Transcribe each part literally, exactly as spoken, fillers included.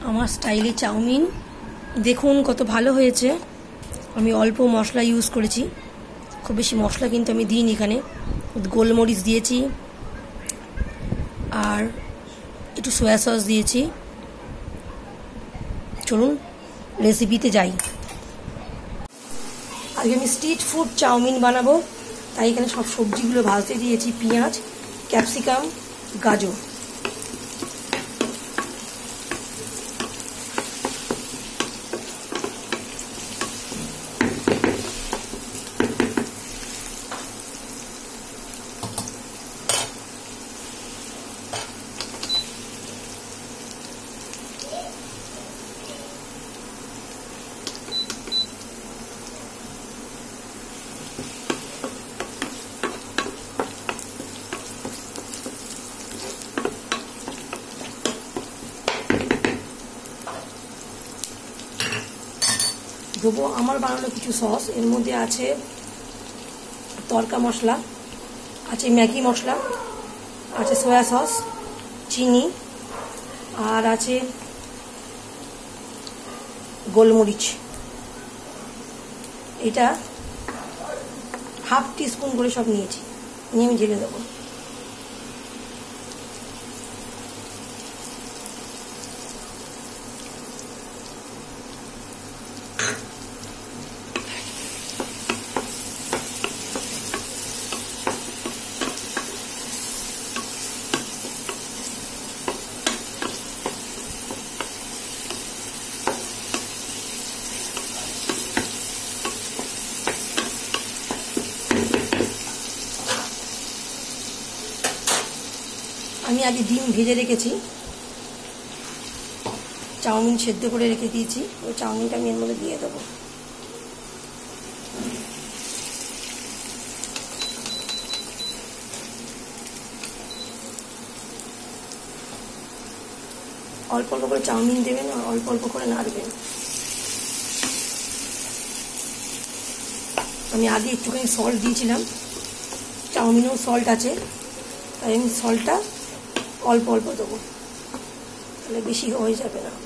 আমার স্টাইলে চাউমিন দেখুন কত ভালো হয়েছে। আমি অল্প মশলা ইউজ করেছি, খুব বেশি মশলা কিন্তু আমি দিইনি। এখানে গোলমরিচ দিয়েছি আর একটু সয়া সস দিয়েছি। চলুন রেসিপিতে যাই। আজকে আমি স্ট্রিট ফুড চাউমিন বানাবো, তাই এখানে সব সবজিগুলো ভাজতে দিয়েছি। পেঁয়াজ, ক্যাপসিকাম, গাজর। দেবো আমার বানানো কিছু সস। এর মধ্যে আছে তড়কা মশলা, আছে ম্যাগি মশলা, আছে সয়া সস, চিনি, আর আছে গোলমরিচ। এটা হাফ টিস্পুন করে সব নিয়েছি, নিয়ে আমি ঢেলে দেবো। আমি আগে ডিম ভেজে রেখেছি, চাউমিন সেদ্ধ করে রেখে দিয়েছি। ওই চাউমিনটা আমি এর মধ্যে দিয়ে দেবো। অল্প অল্প করে চাউমিন দেবেন আর অল্প অল্প করে নাড়বেন। আমি আগে একটুখানি সল্ট দিয়েছিলাম, চাউমিনেও সল্ট আছে, তাই আমি সল্টটা অল্প অল্প দেবো, তাহলে বেশি হয়ে যাবে না।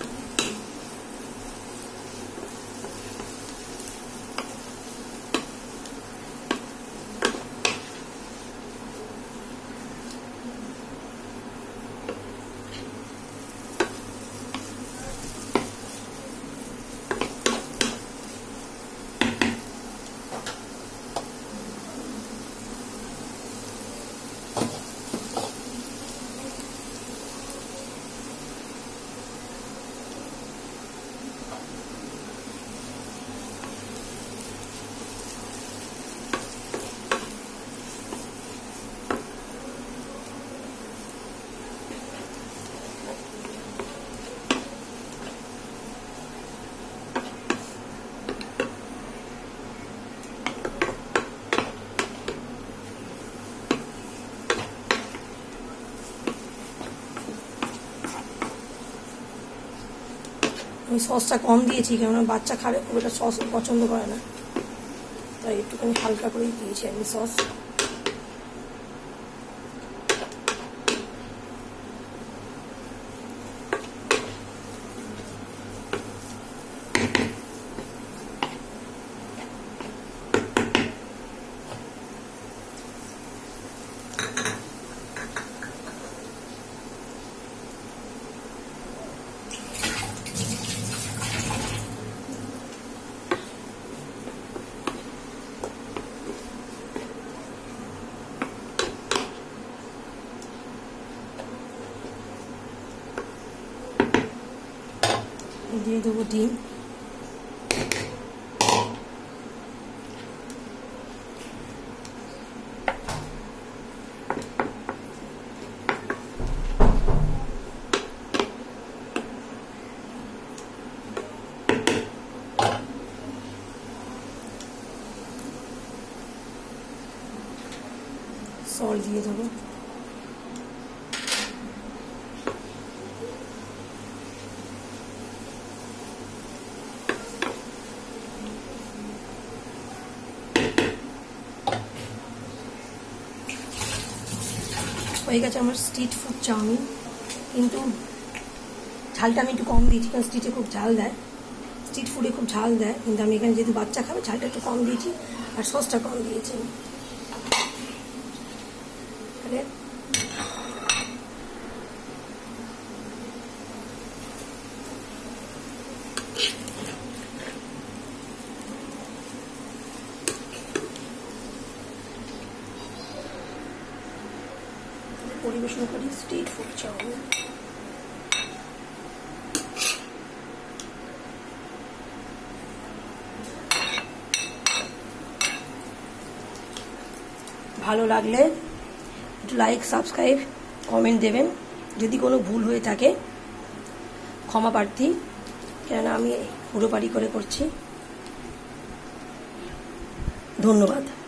আমি সসটা কম দিয়েছি, কেননা বাচ্চা খাবে, খুব একটা সস পছন্দ করে না, তাই একটুখানি হালকা করেই দিয়েছি আমি সস। দিয়ে দেবো ডিম। সল্ট দিয়ে দেবো। হয়ে গেছে আমার স্ট্রিট ফুড চাউমিন। কিন্তু ঝালটা আমি একটু কম দিয়েছি, কারণ স্ট্রিটে খুব ঝাল দেয়, স্ট্রিট ফুডে খুব ঝাল দেয়, কিন্তু আমি এখানে যেহেতু বাচ্চা খাবে ঝালটা একটু কম দিয়েছি আর সসটা কম দিয়েছি। পরিবেশন করি স্ট্রিট ফুড চাউমিন। ভালো লাগলে একটু লাইক, সাবস্ক্রাইব, কমেন্ট দেবেন। যদি কোনো ভুল হয়ে থাকে ক্ষমা প্রার্থী, কেননা আমি পুরোপারি করে করছি। ধন্যবাদ।